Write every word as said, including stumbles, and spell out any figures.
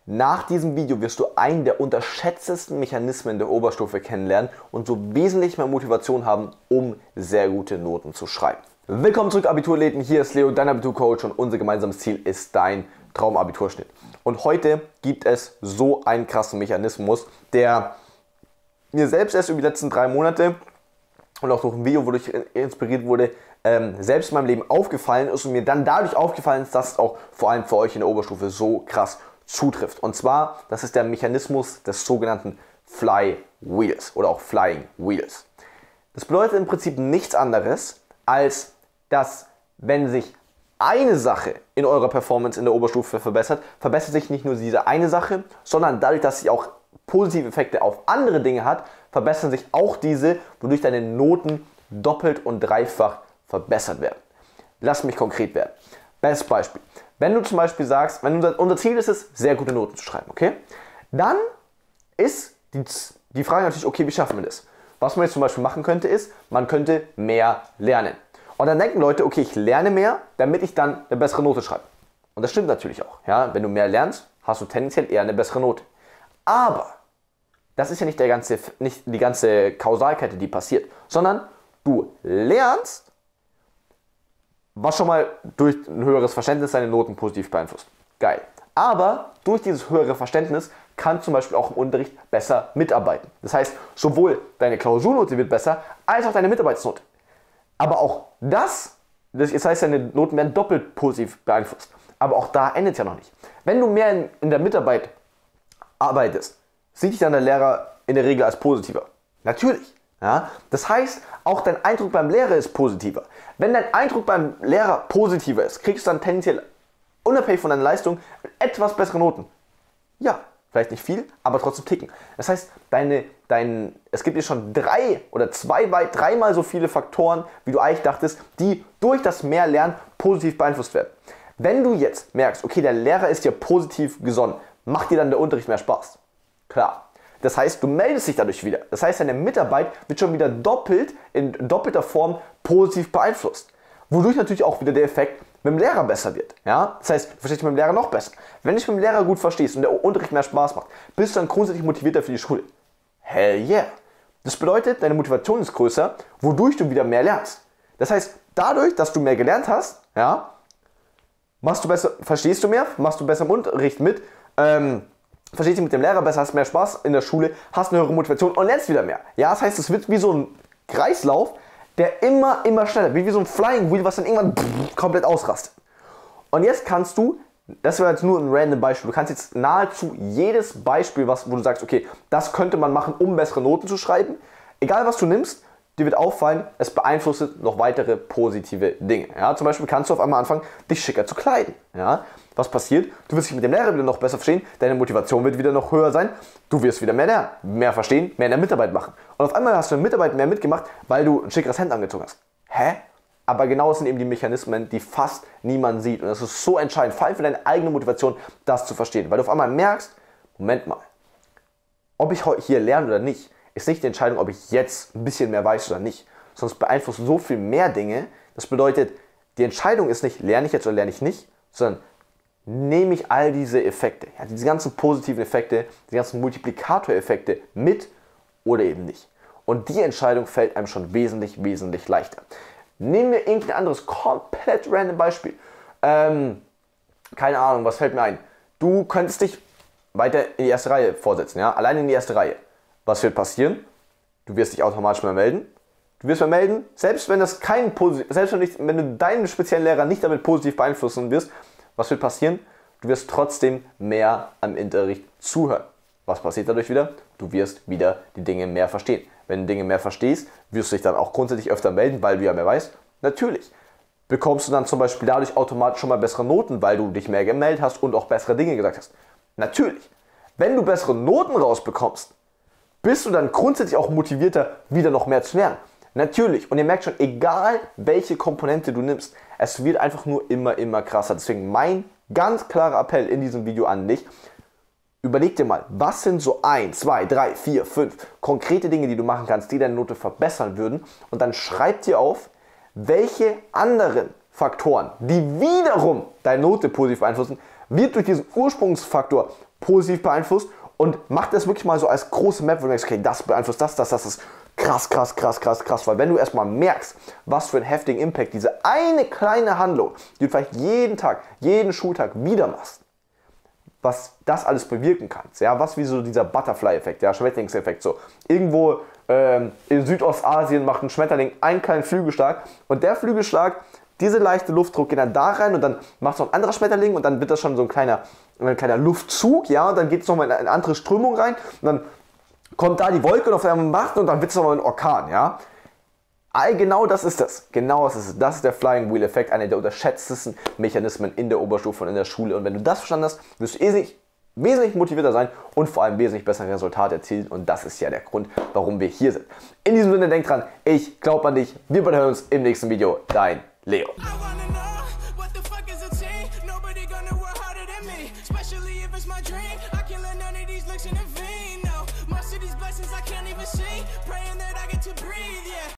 Nach diesem Video wirst du einen der unterschätztesten Mechanismen der Oberstufe kennenlernen und so wesentlich mehr Motivation haben, um sehr gute Noten zu schreiben. Willkommen zurück, Abiturathleten. Hier ist Leo, dein Abiturcoach, und unser gemeinsames Ziel ist dein Traumabiturschnitt. Und heute gibt es so einen krassen Mechanismus, der mir selbst erst über die letzten drei Monate und auch durch ein Video, wodurch ich inspiriert wurde, ähm, selbst in meinem Leben aufgefallen ist und mir dann dadurch aufgefallen ist, dass es auch vor allem für euch in der Oberstufe so krass zutrifft. Und zwar, das ist der Mechanismus des sogenannten Fly Wheels oder auch Flying Wheels. Das bedeutet im Prinzip nichts anderes, als dass, wenn sich eine Sache in eurer Performance in der Oberstufe verbessert, verbessert sich nicht nur diese eine Sache, sondern dadurch, dass sie auch positive Effekte auf andere Dinge hat, verbessern sich auch diese, wodurch deine Noten doppelt und dreifach verbessert werden. Lass mich konkret werden. Bestes Beispiel. Wenn du zum Beispiel sagst, wenn unser, unser Ziel ist es, sehr gute Noten zu schreiben, okay? Dann ist die, die Frage natürlich, okay, wie schaffen wir das? Was man jetzt zum Beispiel machen könnte, ist, man könnte mehr lernen. Und dann denken Leute, okay, ich lerne mehr, damit ich dann eine bessere Note schreibe. Und das stimmt natürlich auch. Ja? Wenn du mehr lernst, hast du tendenziell eher eine bessere Note. Aber das ist ja nicht, der ganze, nicht die ganze Kausalkette, die passiert, sondern du lernst, was schon mal durch ein höheres Verständnis deine Noten positiv beeinflusst. Geil. Aber durch dieses höhere Verständnis kann zum Beispiel auch im Unterricht besser mitarbeiten. Das heißt, sowohl deine Klausurnote wird besser, als auch deine Mitarbeitsnote. Aber auch das, das heißt, deine Noten werden doppelt positiv beeinflusst. Aber auch da endet es ja noch nicht. Wenn du mehr in, in der Mitarbeit arbeitest, sieht dich dann der Lehrer in der Regel als positiver. Natürlich. Ja? Das heißt, auch dein Eindruck beim Lehrer ist positiver. Wenn dein Eindruck beim Lehrer positiver ist, kriegst du dann tendenziell, unabhängig von deiner Leistung, etwas bessere Noten. Ja, vielleicht nicht viel, aber trotzdem ticken. Das heißt, deine, dein, es gibt hier schon drei oder zwei, dreimal so viele Faktoren, wie du eigentlich dachtest, die durch das mehr Lernen positiv beeinflusst werden. Wenn du jetzt merkst, okay, der Lehrer ist dir positiv gesonnen, macht dir dann der Unterricht mehr Spaß? Klar. Das heißt, du meldest dich dadurch wieder. Das heißt, deine Mitarbeit wird schon wieder doppelt, in doppelter Form positiv beeinflusst. Wodurch natürlich auch wieder der Effekt mit dem Lehrer besser wird. Ja? Das heißt, du verstehst dich mit dem Lehrer noch besser. Wenn du dich mit dem Lehrer gut verstehst und der Unterricht mehr Spaß macht, bist du dann grundsätzlich motivierter für die Schule. Hell yeah! Das bedeutet, deine Motivation ist größer, wodurch du wieder mehr lernst. Das heißt, dadurch, dass du mehr gelernt hast, ja, machst du besser, verstehst du mehr, machst du besser im Unterricht mit, ähm, verstehst dich mit dem Lehrer besser, hast mehr Spaß in der Schule, hast eine höhere Motivation und lernst wieder mehr. Ja, das heißt, es wird wie so ein Kreislauf, der immer, immer schneller wird, wie so ein Flying Wheel, was dann irgendwann pff, komplett ausrastet. Und jetzt kannst du, das wäre jetzt nur ein random Beispiel, du kannst jetzt nahezu jedes Beispiel, was, wo du sagst, okay, das könnte man machen, um bessere Noten zu schreiben, egal was du nimmst, dir wird auffallen, es beeinflusst noch weitere positive Dinge. Ja, zum Beispiel kannst du auf einmal anfangen, dich schicker zu kleiden. Ja, was passiert? Du wirst dich mit dem Lehrer wieder noch besser verstehen, deine Motivation wird wieder noch höher sein, du wirst wieder mehr lernen, mehr verstehen, mehr in der Mitarbeit machen. Und auf einmal hast du in der Mitarbeit mehr mitgemacht, weil du ein schickeres Hemd angezogen hast. Hä? Aber genau das sind eben die Mechanismen, die fast niemand sieht. Und das ist so entscheidend, vor allem für deine eigene Motivation, das zu verstehen. Weil du auf einmal merkst, Moment mal, ob ich hier lerne oder nicht, ist nicht die Entscheidung, ob ich jetzt ein bisschen mehr weiß oder nicht. Sonst beeinflusst so viel mehr Dinge. Das bedeutet, die Entscheidung ist nicht, lerne ich jetzt oder lerne ich nicht, sondern nehme ich all diese Effekte, ja, diese ganzen positiven Effekte, die ganzen Multiplikatoreffekte mit oder eben nicht. Und die Entscheidung fällt einem schon wesentlich, wesentlich leichter. Nehmen wir irgendein anderes, komplett random Beispiel. Ähm, keine Ahnung, was fällt mir ein? Du könntest dich weiter in die erste Reihe vorsetzen, ja, alleine in die erste Reihe. Was wird passieren? Du wirst dich automatisch mehr melden. Du wirst mehr melden, selbst wenn das kein positiv, selbst wenn, nicht, wenn du deinen speziellen Lehrer nicht damit positiv beeinflussen wirst, was wird passieren? Du wirst trotzdem mehr am Unterricht zuhören. Was passiert dadurch wieder? Du wirst wieder die Dinge mehr verstehen. Wenn du Dinge mehr verstehst, wirst du dich dann auch grundsätzlich öfter melden, weil du ja mehr weißt. Natürlich. Bekommst du dann zum Beispiel dadurch automatisch schon mal bessere Noten, weil du dich mehr gemeldet hast und auch bessere Dinge gesagt hast. Natürlich. Wenn du bessere Noten rausbekommst, bist du dann grundsätzlich auch motivierter, wieder noch mehr zu lernen. Natürlich. Und ihr merkt schon, egal welche Komponente du nimmst, es wird einfach nur immer, immer krasser. Deswegen mein ganz klarer Appell in diesem Video an dich, überleg dir mal, was sind so ein, zwei, drei, vier, fünf konkrete Dinge, die du machen kannst, die deine Note verbessern würden, und dann schreib dir auf, welche anderen Faktoren, die wiederum deine Note positiv beeinflussen, wird durch diesen Ursprungsfaktor positiv beeinflusst und mach das wirklich mal so als große Map, wo du denkst, okay, das beeinflusst das, das, das ist krass, krass, krass, krass, krass, weil wenn du erstmal merkst, was für einen heftigen Impact diese eine kleine Handlung, die du vielleicht jeden Tag, jeden Schultag wieder machst, was das alles bewirken kannst, ja, was wie so dieser Butterfly-Effekt, der Schmetterlingseffekt, so irgendwo ähm, in Südostasien macht ein Schmetterling einen kleinen Flügelschlag und der Flügelschlag, diese leichte Luftdruck geht dann da rein und dann macht es noch ein anderer Schmetterling und dann wird das schon so ein kleiner, ein kleiner Luftzug, ja, und dann geht es nochmal in eine andere Strömung rein und dann kommt da die Wolke und auf einmal macht und dann wird es nochmal ein Orkan, ja. Genau das ist das. Genau das ist es. Das ist der Flying Wheel Effekt, einer der unterschätztesten Mechanismen in der Oberstufe und in der Schule. Und wenn du das verstanden hast, wirst du wesentlich, wesentlich motivierter sein und vor allem wesentlich bessere Resultate erzielen. Und das ist ja der Grund, warum wir hier sind. In diesem Sinne, denk dran, ich glaube an dich. Wir hören uns im nächsten Video. Dein Leo.